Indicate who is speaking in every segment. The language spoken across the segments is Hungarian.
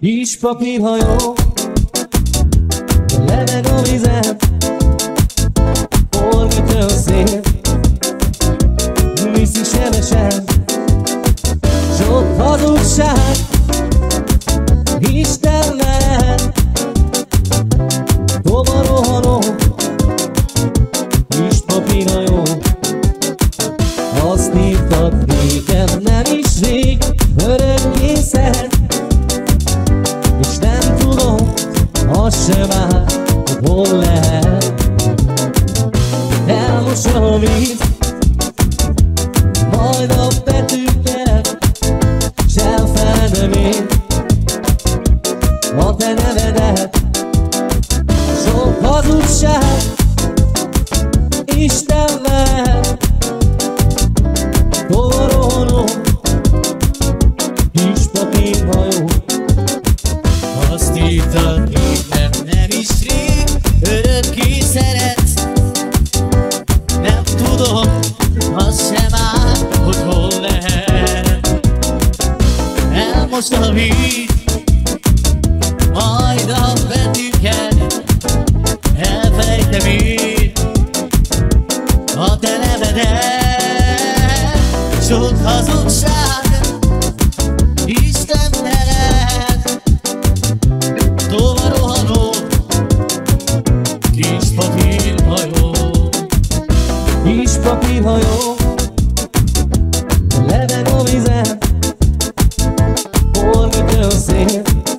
Speaker 1: Kis papírhajó, leveg a vizet, forgatja a szél, viszi sebesen. Sok hazugság, Isten lehet, tova rohanó, kis papírhajó. Azt írtad nékem nem is rég, örökké szeret, és nem tudom, az sem áll, hogy hol lehet. Elmos a víz, majd a betűket, s elfeledem én a te nevedet. Sok hazugság, Isten lehet, tova rohanó, kis papírhajó.
Speaker 2: Azt írtad nékem nem is rég, örökké szeretsz. Nem tudom, az sem áll, hogy hol lehet. Elmos a víz, majd a betűket, elfelejtem én a te nevedet. Sok hazugság, Isten lehet, tova rohanó, kis papírhajó.
Speaker 1: Kis papírhajó, leveg a vizet, forgatja a szél,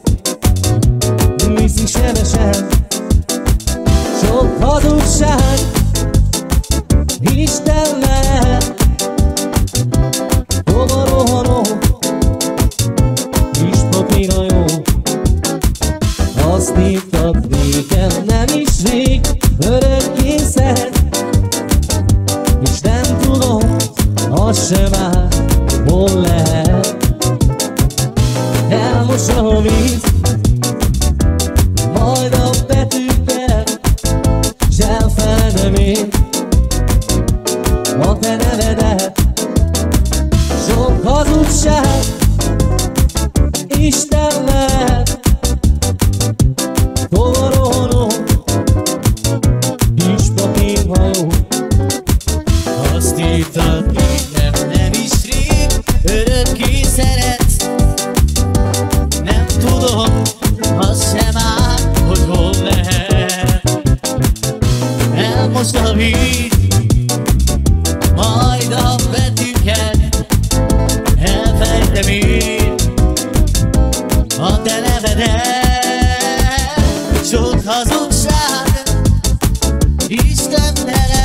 Speaker 1: viszi sebesen. Sok hazugság, Isten lehet, tova rohanó, kis papírhajó. Azt írtad nékem nem is rég, örökké szeret, és nem tudom, az sem áll, hol lehet. Elmos a víz, majd a betűket, s elfeledem én a te nevedet. Sok hazugság, Isten lehet, tova rohanó, kis papírhajó.
Speaker 2: Azt írtad nékem nem is rég, örökké szeretsz. Nem tudom, az sem áll, hogy hol lehet. Elmos a víz, majd a betűket, elfelejtem én a te nevedet. Sok hazugság, Isten